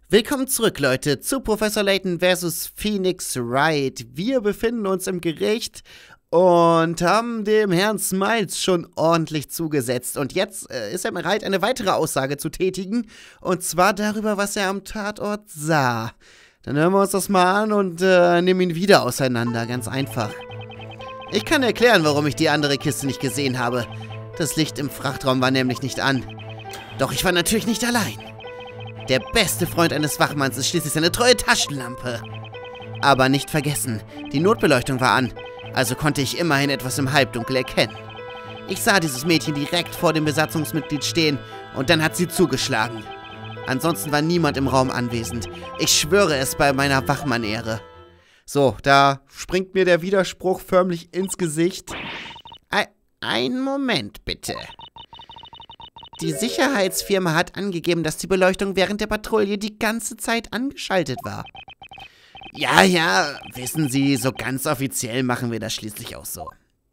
Willkommen zurück, Leute, zu Professor Layton vs. Phoenix Wright. Wir befinden uns im Gericht und haben dem Herrn Smiles schon ordentlich zugesetzt. Und jetzt ist er bereit, eine weitere Aussage zu tätigen. Und zwar darüber, was er am Tatort sah. Dann hören wir uns das mal an und nehmen ihn wieder auseinander. Ganz einfach. Ich kann erklären, warum ich die andere Kiste nicht gesehen habe. Das Licht im Frachtraum war nämlich nicht an. Doch ich war natürlich nicht allein. Der beste Freund eines Wachmanns ist schließlich seine treue Taschenlampe. Aber nicht vergessen, die Notbeleuchtung war an, also konnte ich immerhin etwas im Halbdunkel erkennen. Ich sah dieses Mädchen direkt vor dem Besatzungsmitglied stehen und dann hat sie zugeschlagen. Ansonsten war niemand im Raum anwesend. Ich schwöre es bei meiner Wachmann-Ehre. So, da springt mir der Widerspruch förmlich ins Gesicht. Einen Moment, bitte. Die Sicherheitsfirma hat angegeben, dass die Beleuchtung während der Patrouille die ganze Zeit angeschaltet war. Ja, wissen Sie, so ganz offiziell machen wir das schließlich auch so.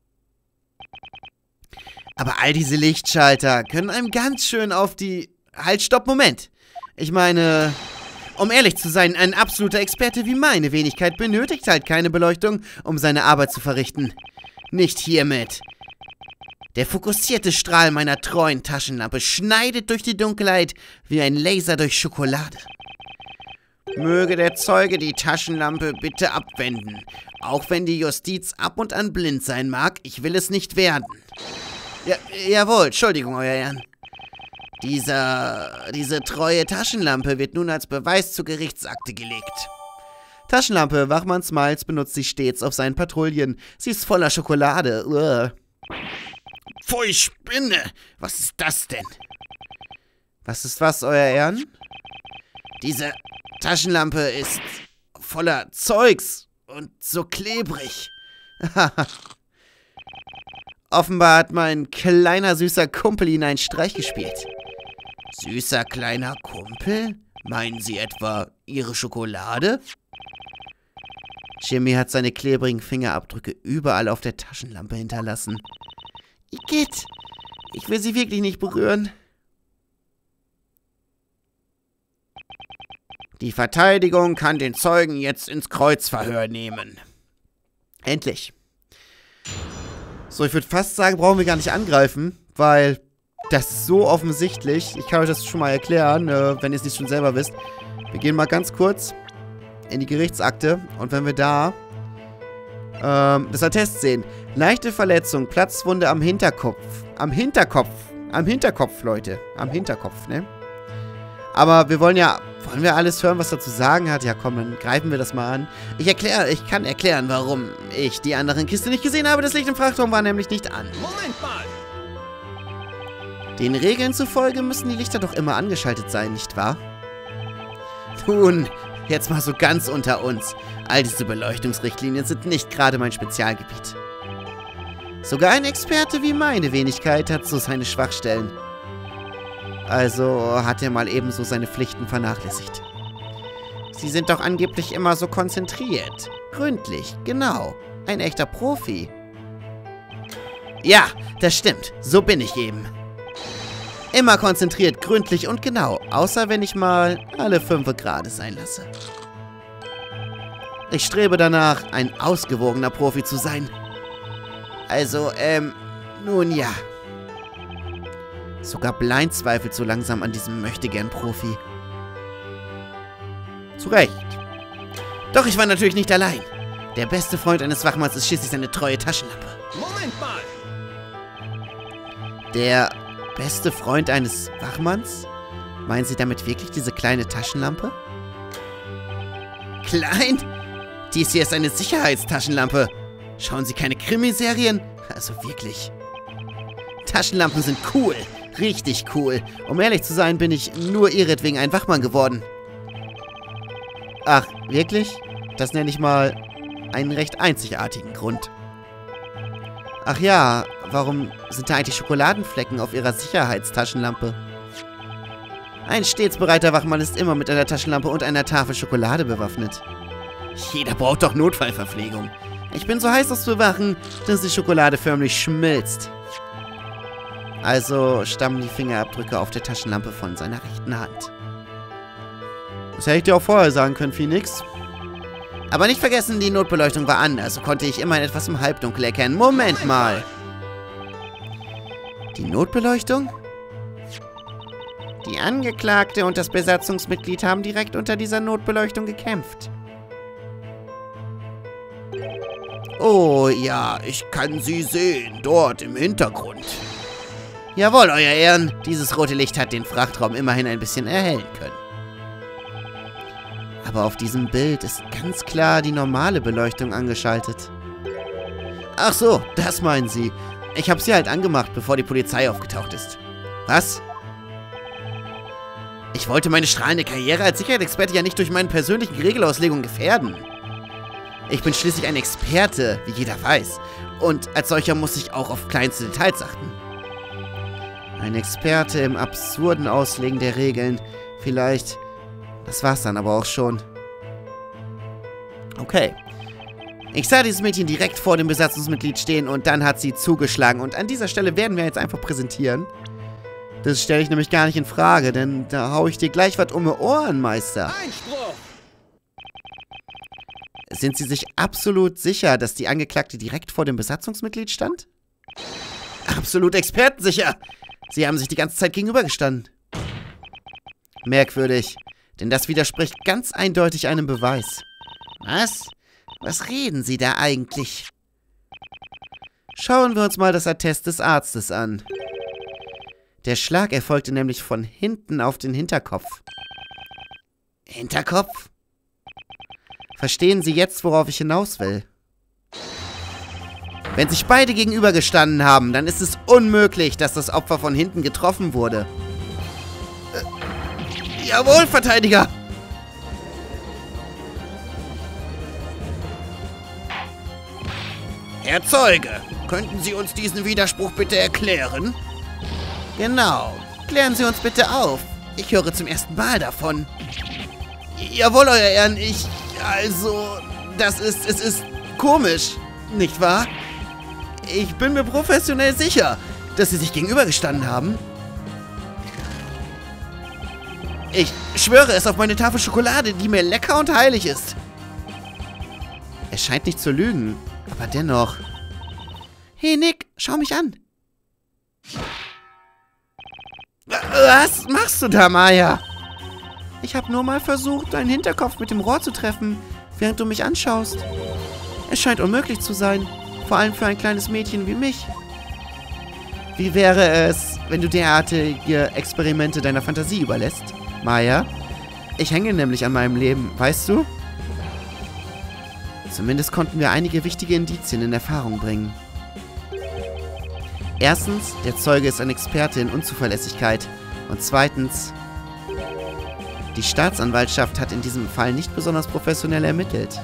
Aber all diese Lichtschalter können einem ganz schön auf die... Halt, stopp, Moment. Ich meine, um ehrlich zu sein, ein absoluter Experte wie meine Wenigkeit benötigt halt keine Beleuchtung, um seine Arbeit zu verrichten. Nicht hiermit. Der fokussierte Strahl meiner treuen Taschenlampe schneidet durch die Dunkelheit wie ein Laser durch Schokolade. Möge der Zeuge die Taschenlampe bitte abwenden. Auch wenn die Justiz ab und an blind sein mag, ich will es nicht werden. Jawohl, Entschuldigung, Euer Ehren. Diese treue Taschenlampe wird nun als Beweis zur Gerichtsakte gelegt. Taschenlampe, Wachmann Smiles benutzt sie stets auf seinen Patrouillen. Sie ist voller Schokolade. Pfui, Spinne! Was ist das denn? Was ist was, Euer Ehren? Diese Taschenlampe ist voller Zeugs und so klebrig. Offenbar hat mein kleiner, süßer Kumpel Ihnen einen Streich gespielt. Süßer, kleiner Kumpel? Meinen Sie etwa Ihre Schokolade? Jimmy hat seine klebrigen Fingerabdrücke überall auf der Taschenlampe hinterlassen. Igitt, ich will sie wirklich nicht berühren. Die Verteidigung kann den Zeugen jetzt ins Kreuzverhör nehmen. Endlich. So, ich würde fast sagen, brauchen wir gar nicht angreifen, weil das ist so offensichtlich. Ich kann euch das schon mal erklären, wenn ihr es nicht schon selber wisst. Wir gehen mal ganz kurz in die Gerichtsakte und wenn wir da das Attest sehen. Leichte Verletzung, Platzwunde am Hinterkopf. Am Hinterkopf, Leute. Am Hinterkopf, ne? Aber wir wollen wir alles hören, was er zu sagen hat? Ja, komm, dann greifen wir das mal an. Ich kann erklären, warum ich die anderen Kiste nicht gesehen habe. Das Licht im Frachtraum war nämlich nicht an. Moment mal! Den Regeln zufolge müssen die Lichter doch immer angeschaltet sein, nicht wahr? Nun, jetzt mal so ganz unter uns. All diese Beleuchtungsrichtlinien sind nicht gerade mein Spezialgebiet. Sogar ein Experte wie meine Wenigkeit hat so seine Schwachstellen. Also hat er mal ebenso seine Pflichten vernachlässigt. Sie sind doch angeblich immer so konzentriert. Gründlich, genau. Ein echter Profi. Ja, das stimmt. So bin ich eben. Immer konzentriert, gründlich und genau. Außer wenn ich mal alle 5 Grad sein lasse. Ich strebe danach, ein ausgewogener Profi zu sein. Also, nun ja. Sogar Blind zweifelt so langsam an diesem Möchtegern-Profi. Zu Recht. Doch ich war natürlich nicht allein. Der beste Freund eines Wachmanns ist schließlich seine treue Taschenlampe. Moment mal! Der beste Freund eines Wachmanns? Meinen Sie damit wirklich diese kleine Taschenlampe? Klein? Dies hier ist eine Sicherheitstaschenlampe. Schauen Sie keine Krimiserien? Also wirklich. Taschenlampen sind cool. Richtig cool. Um ehrlich zu sein, bin ich nur ihretwegen ein Wachmann geworden. Ach, wirklich? Das nenne ich mal einen recht einzigartigen Grund. Ach ja, warum sind da eigentlich Schokoladenflecken auf Ihrer Sicherheitstaschenlampe? Ein stets bereiter Wachmann ist immer mit einer Taschenlampe und einer Tafel Schokolade bewaffnet. Jeder braucht doch Notfallverpflegung. Ich bin so heiß aufs Bewachen, dass die Schokolade förmlich schmilzt. Also stammen die Fingerabdrücke auf der Taschenlampe von seiner rechten Hand. Das hätte ich dir auch vorher sagen können, Phoenix. Aber nicht vergessen, die Notbeleuchtung war an, also konnte ich immerhin etwas im Halbdunkel erkennen. Moment mal. Die Notbeleuchtung? Die Angeklagte und das Besatzungsmitglied haben direkt unter dieser Notbeleuchtung gekämpft. Oh ja, ich kann sie sehen, dort im Hintergrund. Jawohl, Euer Ehren, dieses rote Licht hat den Frachtraum immerhin ein bisschen erhellen können. Aber auf diesem Bild ist ganz klar die normale Beleuchtung angeschaltet. Ach so, das meinen Sie. Ich habe sie halt angemacht, bevor die Polizei aufgetaucht ist. Was? Ich wollte meine strahlende Karriere als Sicherheitsexperte ja nicht durch meine persönlichen Regelauslegungen gefährden. Ich bin schließlich ein Experte, wie jeder weiß. Und als solcher muss ich auch auf kleinste Details achten. Ein Experte im absurden Auslegen der Regeln. Vielleicht. Das war's dann aber auch schon. Okay. Ich sah dieses Mädchen direkt vor dem Besatzungsmitglied stehen und dann hat sie zugeschlagen. Und an dieser Stelle werden wir jetzt einfach präsentieren. Das stelle ich nämlich gar nicht in Frage, denn da hau ich dir gleich was um die Ohren, Meister. Einspruch! Sind Sie sich absolut sicher, dass die Angeklagte direkt vor dem Besatzungsmitglied stand? Absolut expertensicher! Sie haben sich die ganze Zeit gegenübergestanden. Merkwürdig, denn das widerspricht ganz eindeutig einem Beweis. Was? Was reden Sie da eigentlich? Schauen wir uns mal das Attest des Arztes an. Der Schlag erfolgte nämlich von hinten auf den Hinterkopf. Hinterkopf? Verstehen Sie jetzt, worauf ich hinaus will? Wenn sich beide gegenübergestanden haben, dann ist es unmöglich, dass das Opfer von hinten getroffen wurde. Jawohl, Verteidiger! Herr Zeuge, könnten Sie uns diesen Widerspruch bitte erklären? Genau. Klären Sie uns bitte auf. Ich höre zum ersten Mal davon. Jawohl, Euer Ehren, es ist komisch, nicht wahr? Ich bin mir professionell sicher, dass Sie sich gegenübergestanden haben. Ich schwöre es auf meine Tafel Schokolade, die mir lecker und heilig ist. Er scheint nicht zu lügen, aber dennoch. Hey Nick, schau mich an. Was machst du da, Maya? Ich habe nur mal versucht, deinen Hinterkopf mit dem Rohr zu treffen, während du mich anschaust. Es scheint unmöglich zu sein, vor allem für ein kleines Mädchen wie mich. Wie wäre es, wenn du derartige Experimente deiner Fantasie überlässt, Maya? Ich hänge nämlich an meinem Leben, weißt du? Zumindest konnten wir einige wichtige Indizien in Erfahrung bringen. Erstens, der Zeuge ist ein Experte in Unzuverlässigkeit. Und zweitens, die Staatsanwaltschaft hat in diesem Fall nicht besonders professionell ermittelt.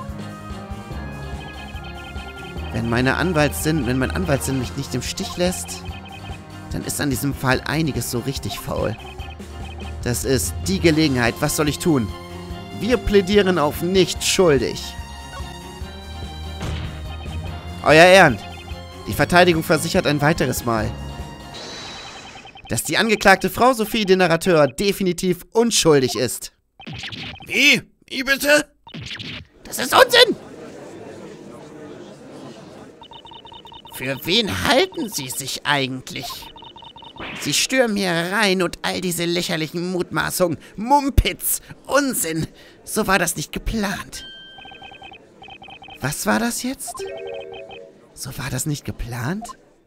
Wenn mein Anwaltssinn mich nicht im Stich lässt, dann ist an diesem Fall einiges so richtig faul. Das ist die Gelegenheit. Was soll ich tun? Wir plädieren auf nicht schuldig. Euer Ehren, die Verteidigung versichert ein weiteres Mal, dass die angeklagte Frau Sophie de Narrateur definitiv unschuldig ist. Wie? Wie bitte? Das ist Unsinn! Für wen halten Sie sich eigentlich? Sie stürmen hier rein und all diese lächerlichen Mutmaßungen, Mumpitz, Unsinn. So war das nicht geplant. Was war das jetzt? So war das nicht geplant?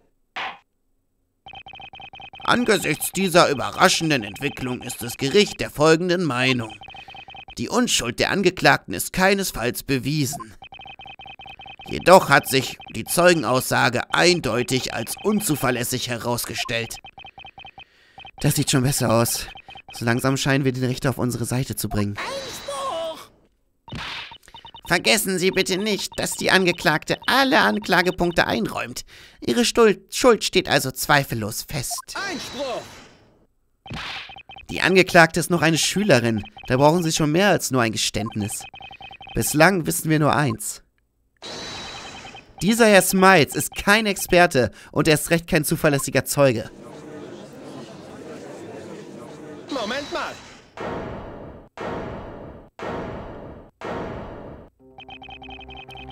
Angesichts dieser überraschenden Entwicklung ist das Gericht der folgenden Meinung. Die Unschuld der Angeklagten ist keinesfalls bewiesen. Jedoch hat sich die Zeugenaussage eindeutig als unzuverlässig herausgestellt. Das sieht schon besser aus. So langsam scheinen wir den Richter auf unsere Seite zu bringen. Einspruch! Vergessen Sie bitte nicht, dass die Angeklagte alle Anklagepunkte einräumt. Ihre Schuld steht also zweifellos fest. Einspruch! Die Angeklagte ist noch eine Schülerin. Da brauchen Sie schon mehr als nur ein Geständnis. Bislang wissen wir nur eins. Dieser Herr Smiles ist kein Experte und erst recht kein zuverlässiger Zeuge. Moment mal!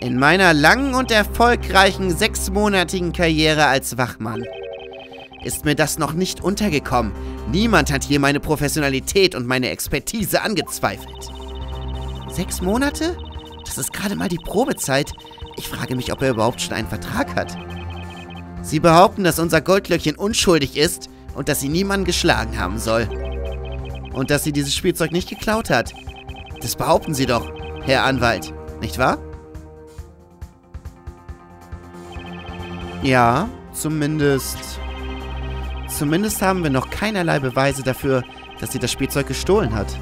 In meiner langen und erfolgreichen 6-monatigen Karriere als Wachmann ist mir das noch nicht untergekommen. Niemand hat hier meine Professionalität und meine Expertise angezweifelt. 6 Monate? Das ist gerade mal die Probezeit. Ich frage mich, ob er überhaupt schon einen Vertrag hat. Sie behaupten, dass unser Goldlöckchen unschuldig ist und dass sie niemanden geschlagen haben soll. Und dass sie dieses Spielzeug nicht geklaut hat. Das behaupten Sie doch, Herr Anwalt, nicht wahr? Ja, zumindest haben wir noch keinerlei Beweise dafür, dass sie das Spielzeug gestohlen hat.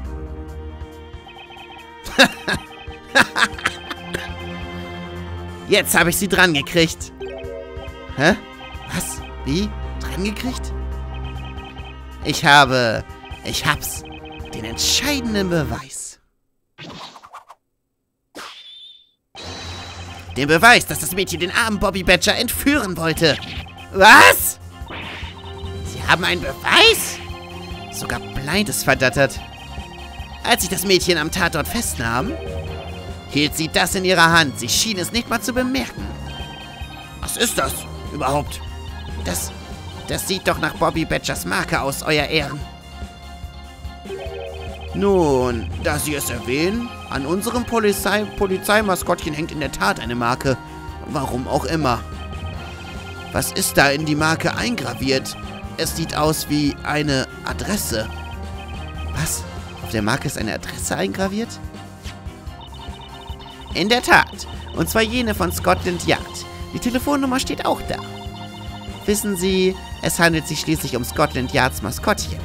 Jetzt habe ich sie dran gekriegt. Hä? Was? Wie? Dran gekriegt? Ich hab's. Den entscheidenden Beweis. Den Beweis, dass das Mädchen den armen Bobby Badger entführen wollte. Was? Sie haben einen Beweis? Sogar Blind ist verdattert. Als sich das Mädchen am Tatort festnahm, hielt sie das in ihrer Hand. Sie schien es nicht mal zu bemerken. Was ist das überhaupt? Das sieht doch nach Bobby Badgers Marke aus, Euer Ehren. Nun, da Sie es erwähnen, an unserem Polizeimaskottchen hängt in der Tat eine Marke. Warum auch immer. Was ist da in die Marke eingraviert? Es sieht aus wie eine Adresse. Was? Auf der Marke ist eine Adresse eingraviert? In der Tat. Und zwar jene von Scotland Yard. Die Telefonnummer steht auch da. Wissen Sie, es handelt sich schließlich um Scotland Yards Maskottchen.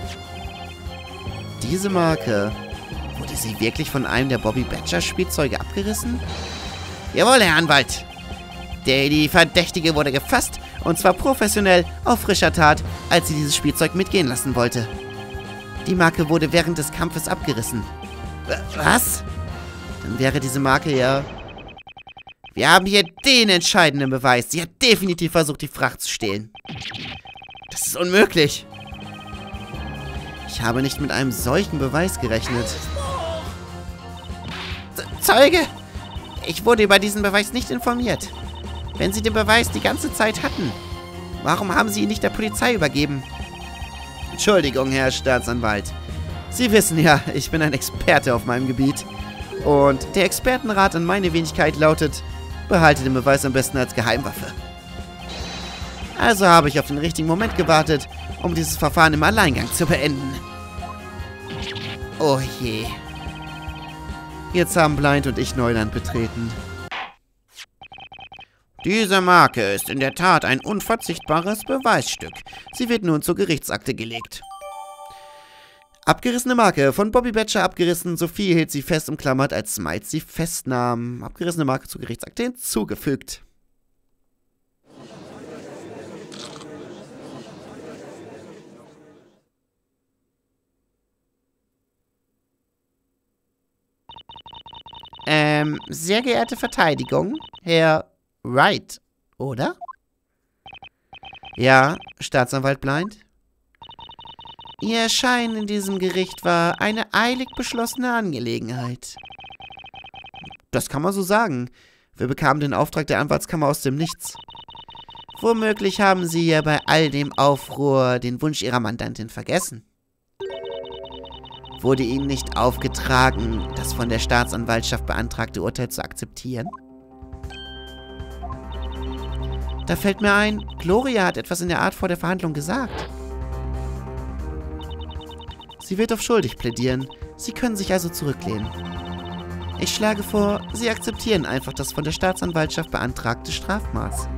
Diese Marke, wurde sie wirklich von einem der Bobby Badger Spielzeuge abgerissen? Jawohl, Herr Anwalt. Die Verdächtige wurde gefasst, und zwar professionell auf frischer Tat, als sie dieses Spielzeug mitgehen lassen wollte. Die Marke wurde während des Kampfes abgerissen. Was? Dann wäre diese Marke ja... Wir haben hier den entscheidenden Beweis. Sie hat definitiv versucht, die Fracht zu stehlen. Das ist unmöglich. Ich habe nicht mit einem solchen Beweis gerechnet. Zeuge! Ich wurde über diesen Beweis nicht informiert. Wenn Sie den Beweis die ganze Zeit hatten, warum haben Sie ihn nicht der Polizei übergeben? Entschuldigung, Herr Staatsanwalt. Sie wissen ja, ich bin ein Experte auf meinem Gebiet. Und der Expertenrat an meine Wenigkeit lautet, behalte den Beweis am besten als Geheimwaffe. Also habe ich auf den richtigen Moment gewartet, um dieses Verfahren im Alleingang zu beenden. Oh je. Jetzt haben Blind und ich Neuland betreten. Diese Marke ist in der Tat ein unverzichtbares Beweisstück. Sie wird nun zur Gerichtsakte gelegt. Abgerissene Marke. Von Bobby Badger abgerissen. Sophie hielt sie fest umklammert, als Smiles sie festnahm. Abgerissene Marke zur Gerichtsakte hinzugefügt. Sehr geehrte Verteidigung, Herr Wright, oder? Ja, Staatsanwalt Blind? Ihr Erscheinen in diesem Gericht war eine eilig beschlossene Angelegenheit. Das kann man so sagen. Wir bekamen den Auftrag der Anwaltskammer aus dem Nichts. Womöglich haben Sie ja bei all dem Aufruhr den Wunsch Ihrer Mandantin vergessen. Wurde Ihnen nicht aufgetragen, das von der Staatsanwaltschaft beantragte Urteil zu akzeptieren? Da fällt mir ein, Gloria hat etwas in der Art vor der Verhandlung gesagt. Sie wird auf schuldig plädieren. Sie können sich also zurücklehnen. Ich schlage vor, Sie akzeptieren einfach das von der Staatsanwaltschaft beantragte Strafmaß.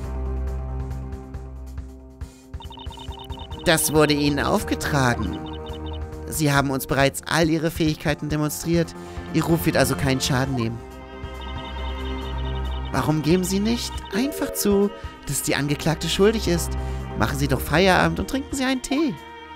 Das wurde Ihnen aufgetragen. Sie haben uns bereits all Ihre Fähigkeiten demonstriert. Ihr Ruf wird also keinen Schaden nehmen. Warum geben Sie nicht einfach zu, dass die Angeklagte schuldig ist? Machen Sie doch Feierabend und trinken Sie einen Tee.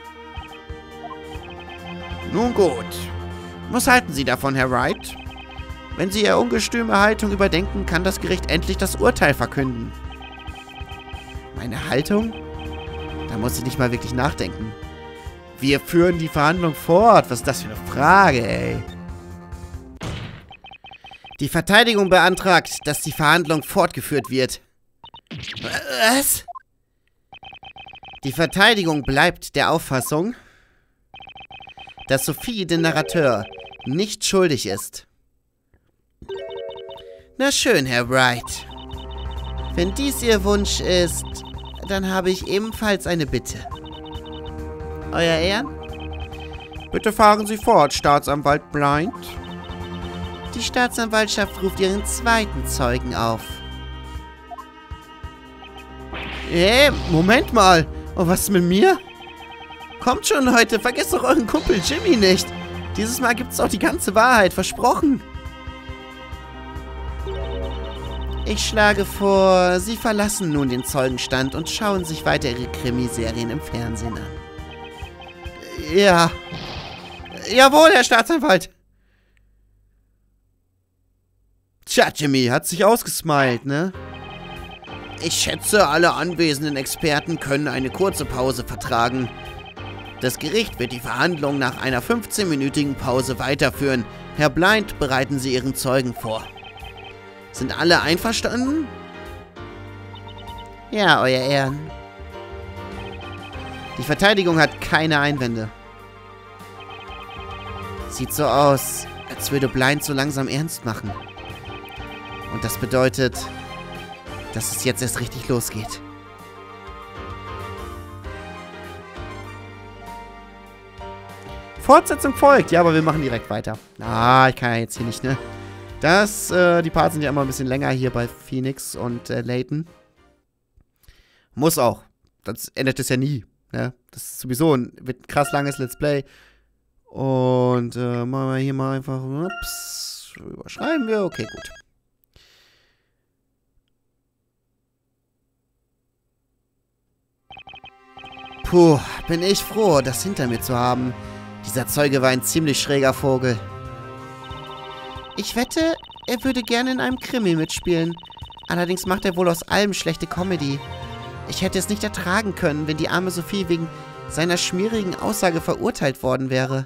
Nun gut. Was halten Sie davon, Herr Wright? Wenn Sie Ihre ungestüme Haltung überdenken, kann das Gericht endlich das Urteil verkünden. Meine Haltung? Da muss ich nicht mal wirklich nachdenken. Wir führen die Verhandlung fort. Was ist das für eine Frage, ey? Die Verteidigung beantragt, dass die Verhandlung fortgeführt wird. Was? Die Verteidigung bleibt der Auffassung, dass Sophie, den Narrateur, nicht schuldig ist. Na schön, Herr Wright. Wenn dies Ihr Wunsch ist, dann habe ich ebenfalls eine Bitte. Euer Ehren? Bitte fahren Sie fort, Staatsanwalt Blind. Die Staatsanwaltschaft ruft ihren zweiten Zeugen auf. Moment mal. Oh, was ist mit mir? Kommt schon, Leute. Vergesst doch euren Kumpel Jimmy nicht. Dieses Mal gibt's auch die ganze Wahrheit. Versprochen. Ich schlage vor, Sie verlassen nun den Zeugenstand und schauen sich weiter Ihre Krimiserien im Fernsehen an. Ja. Jawohl, Herr Staatsanwalt. Tja, Jimmy, hat sich ausgesmiled, ne? Ich schätze, alle anwesenden Experten können eine kurze Pause vertragen. Das Gericht wird die Verhandlung nach einer 15-minütigen Pause weiterführen. Herr Blind, bereiten Sie Ihren Zeugen vor. Sind alle einverstanden? Ja, Euer Ehren. Die Verteidigung hat keine Einwände. Sieht so aus, als würde Blind so langsam ernst machen. Und das bedeutet, dass es jetzt erst richtig losgeht. Fortsetzung folgt. Ja, aber wir machen direkt weiter. Ah, ich kann ja jetzt hier nicht, ne? Die Parts sind ja immer ein bisschen länger hier bei Phoenix und Layton. Muss auch. Das endet es ja nie, ne? Das ist sowieso wird ein krass langes Let's Play. Und machen wir hier mal einfach, ups, überschreiben wir. Okay, gut. Puh, bin ich froh, das hinter mir zu haben. Dieser Zeuge war ein ziemlich schräger Vogel. Ich wette, er würde gerne in einem Krimi mitspielen. Allerdings macht er wohl aus allem schlechte Comedy. Ich hätte es nicht ertragen können, wenn die arme Sophie wegen seiner schmierigen Aussage verurteilt worden wäre.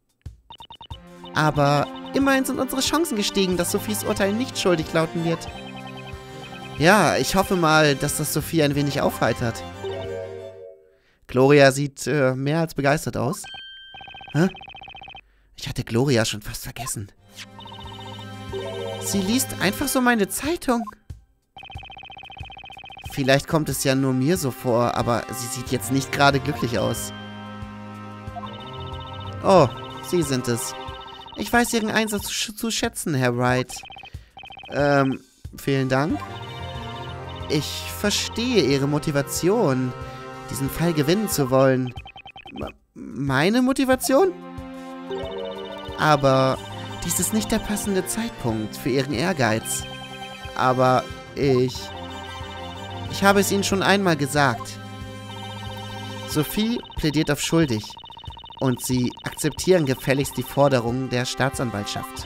Aber immerhin sind unsere Chancen gestiegen, dass Sophies Urteil nicht schuldig lauten wird. Ja, ich hoffe mal, dass das Sophie ein wenig aufheitert. Gloria sieht mehr als begeistert aus. Hä? Ich hatte Gloria schon fast vergessen. Sie liest einfach so meine Zeitung. Vielleicht kommt es ja nur mir so vor, aber sie sieht jetzt nicht gerade glücklich aus. Oh, Sie sind es. Ich weiß Ihren Einsatz zu schätzen, Herr Wright. Vielen Dank. Ich verstehe Ihre Motivation, diesen Fall gewinnen zu wollen. Meine Motivation? Aber dies ist nicht der passende Zeitpunkt für Ihren Ehrgeiz. Aber ich habe es Ihnen schon einmal gesagt. Sophie plädiert auf schuldig. Und Sie akzeptieren gefälligst die Forderungen der Staatsanwaltschaft.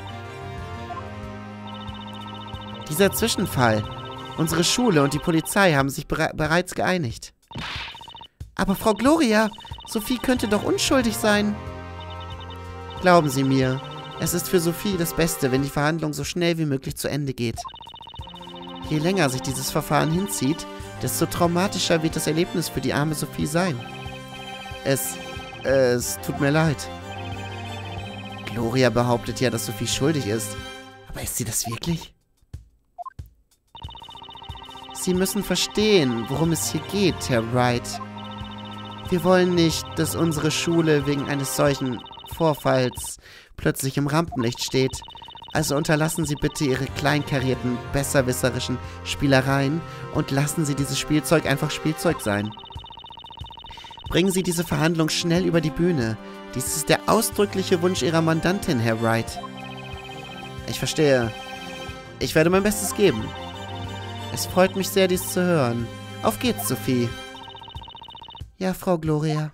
Dieser Zwischenfall. Unsere Schule und die Polizei haben sich bereits geeinigt. Aber Frau Gloria, Sophie könnte doch unschuldig sein. Glauben Sie mir, es ist für Sophie das Beste, wenn die Verhandlung so schnell wie möglich zu Ende geht. Je länger sich dieses Verfahren hinzieht, desto traumatischer wird das Erlebnis für die arme Sophie sein. Es tut mir leid. Gloria behauptet ja, dass Sophie schuldig ist. Aber ist sie das wirklich? Sie müssen verstehen, worum es hier geht, Herr Wright. Wir wollen nicht, dass unsere Schule wegen eines solchen Vorfalls plötzlich im Rampenlicht steht. Also unterlassen Sie bitte Ihre kleinkarierten, besserwisserischen Spielereien und lassen Sie dieses Spielzeug einfach Spielzeug sein. Bringen Sie diese Verhandlung schnell über die Bühne. Dies ist der ausdrückliche Wunsch Ihrer Mandantin, Herr Wright. Ich verstehe. Ich werde mein Bestes geben. Es freut mich sehr, dies zu hören. Auf geht's, Sophie. Ja, Frau Gloria.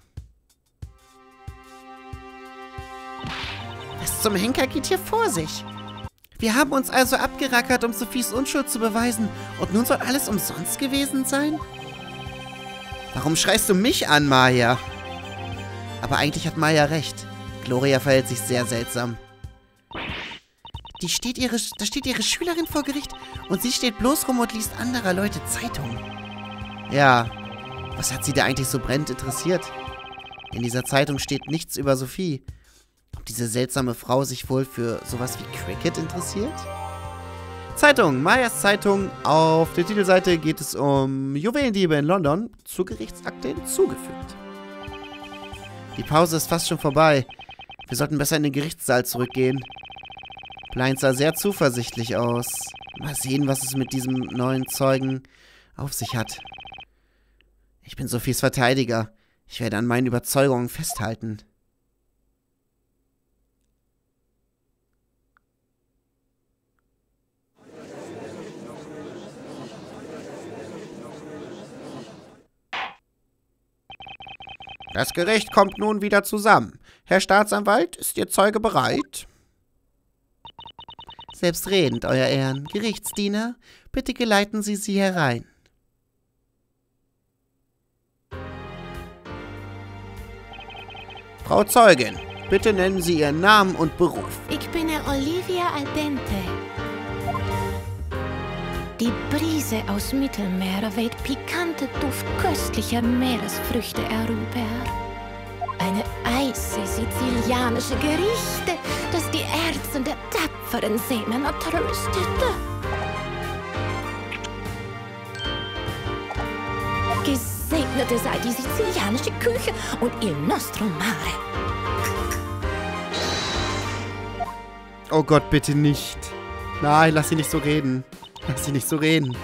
Was zum Henker geht hier vor sich? Wir haben uns also abgerackert, um Sophies Unschuld zu beweisen. Und nun soll alles umsonst gewesen sein? Warum schreist du mich an, Maya? Aber eigentlich hat Maya recht. Gloria verhält sich sehr seltsam. Da steht ihre Schülerin vor Gericht und sie steht bloß rum und liest anderer Leute Zeitungen. Ja, was hat sie da eigentlich so brennend interessiert? In dieser Zeitung steht nichts über Sophie. Ob diese seltsame Frau sich wohl für sowas wie Cricket interessiert? Zeitung, Mayas Zeitung. Auf der Titelseite geht es um Juwelendiebe in London. Zur Gerichtsakte hinzugefügt. Die Pause ist fast schon vorbei. Wir sollten besser in den Gerichtssaal zurückgehen. Blind sah sehr zuversichtlich aus. Mal sehen, was es mit diesem neuen Zeugen auf sich hat. Ich bin Sophies Verteidiger. Ich werde an meinen Überzeugungen festhalten. Das Gericht kommt nun wieder zusammen. Herr Staatsanwalt, ist Ihr Zeuge bereit? Selbstredend, Euer Ehren. Gerichtsdiener, bitte geleiten Sie sie herein. Frau Zeugin, bitte nennen Sie Ihren Namen und Beruf. Ich bin Olivia Aldente. Die Brise aus Mittelmeer weht pikante Duft köstlicher Meeresfrüchte herüber. Eine heiße sizilianische Gerichte, das die Herzen der tapferen Seemänner tröstete. Gesegnete sei die sizilianische Küche und il nostro mare. Oh Gott, bitte nicht. Nein, lass sie nicht so reden. Lass sie nicht so reden.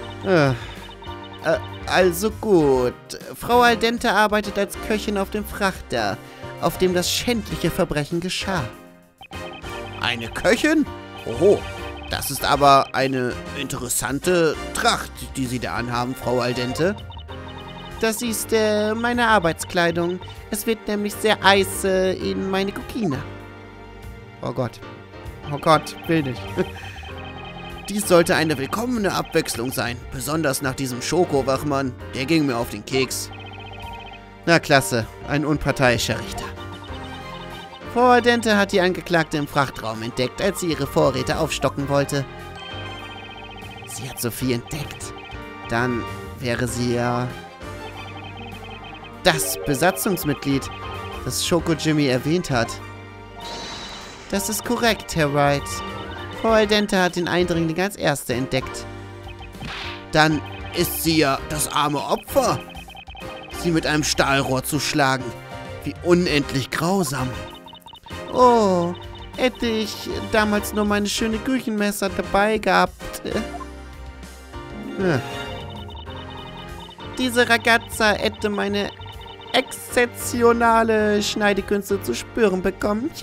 Also gut. Frau Aldente arbeitet als Köchin auf dem Frachter, auf dem das schändliche Verbrechen geschah. Eine Köchin? Oho, das ist aber eine interessante Tracht, die Sie da anhaben, Frau Aldente. Das ist meine Arbeitskleidung. Es wird nämlich sehr heiß in meine Kokina. Oh Gott. Oh Gott, will nicht. Dies sollte eine willkommene Abwechslung sein. Besonders nach diesem Schoko-Wachmann. Der ging mir auf den Keks. Na klasse, ein unparteiischer Richter. Frau Aldente hat die Angeklagte im Frachtraum entdeckt, als sie ihre Vorräte aufstocken wollte. Sie hat Sophie entdeckt. Dann wäre sie ja das Besatzungsmitglied, das Schoko Jimmy erwähnt hat. Das ist korrekt, Herr Wright. Frau Aldente hat den Eindringling als Erste entdeckt. Dann ist sie ja das arme Opfer. Sie mit einem Stahlrohr zu schlagen. Wie unendlich grausam. Oh, hätte ich damals nur meine schöne Küchenmesser dabei gehabt. Diese Ragazza hätte meine exzeptionale Schneidekünste zu spüren bekommen.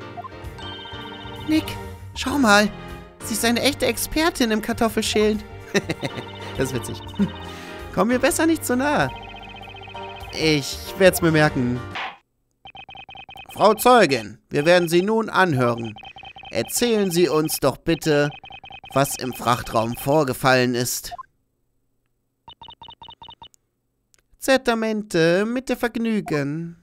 Nick, schau mal. Sie ist eine echte Expertin im Kartoffelschälen. Das ist witzig. Komm mir besser nicht zu nahe. Ich werde es mir merken. Frau Zeugin, wir werden Sie nun anhören. Erzählen Sie uns doch bitte, was im Frachtraum vorgefallen ist. Certamente, mit der Vergnügen.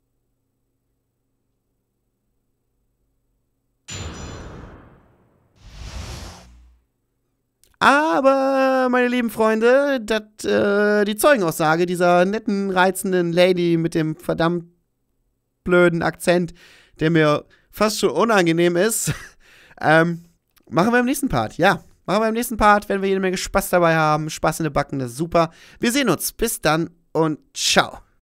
Aber, meine lieben Freunde, die Zeugenaussage dieser netten, reizenden Lady mit dem verdammt blöden Akzent, der mir fast schon unangenehm ist, machen wir im nächsten Part. Ja, machen wir im nächsten Part, werden wir jede Menge Spaß dabei haben. Spaß in den Backen, das ist super. Wir sehen uns. Bis dann und ciao.